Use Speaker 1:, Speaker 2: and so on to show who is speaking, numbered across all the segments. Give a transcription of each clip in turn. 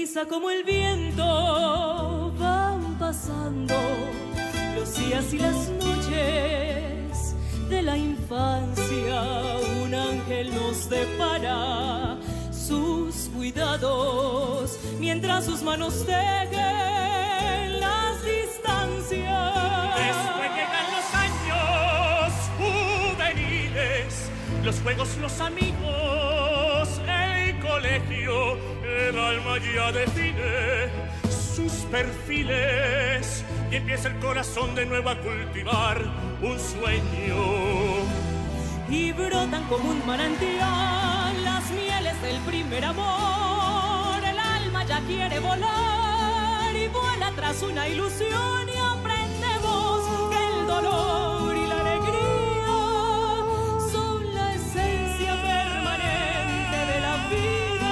Speaker 1: prisa como el viento van pasando los días y las noches de la infancia. Un ángel nos depara sus cuidados mientras sus manos tejen las distancias.
Speaker 2: Después llegan los años juveniles, los juegos, los amigos, el colegio. El alma ya define sus perfiles y empieza el corazón de nuevo a cultivar un sueño.
Speaker 1: Y brotan como un manantial las mieles del primer amor. El alma ya quiere volar y vuela tras una ilusión, y aprendemos que el dolor y la alegría son la esencia permanente de la vida.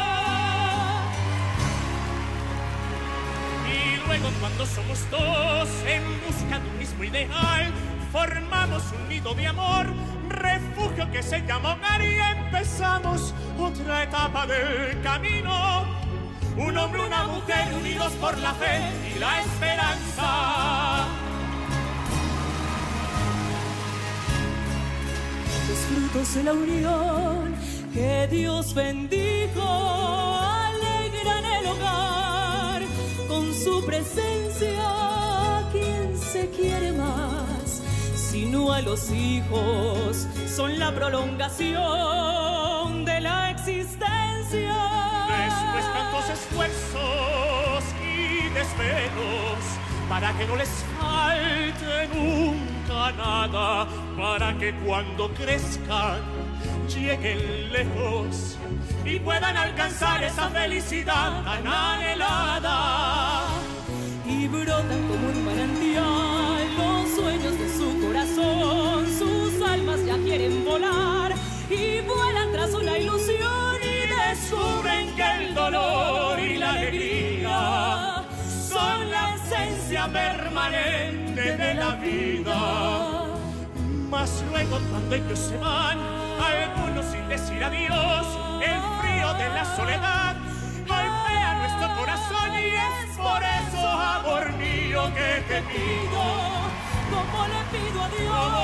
Speaker 2: Y luego, cuando somos dos en busca de un mismo ideal, formamos un nido de amor, refugio que se llama hogar, y empezamos otra etapa del camino. Un hombre, una mujer unidos por la fe y la esperanza.
Speaker 1: Los frutos de la unión que Dios bendijo alegran el hogar con su presencia. ¿A quién se quiere más? Sino a los hijos, son la prolongación de la existencia.
Speaker 2: Después tantos esfuerzos y desvelos para que no les falte nunca nada, para que cuando crezcan lleguen lejos y puedan alcanzar esa felicidad tan anhelada.
Speaker 1: Y brotan como un manantial los sueños de su corazón. Sus almas ya quieren volar y vuelan tras una ilusión, y
Speaker 2: Descubren que el dolor y la alegría son la esencia permanente de la vida. Mas luego, cuando ellos se van, algunos sin decir adiós, el frío de la soledad golpea nuestro corazón, y es por eso, amor mío, que te pido,
Speaker 1: como le pido a Dios.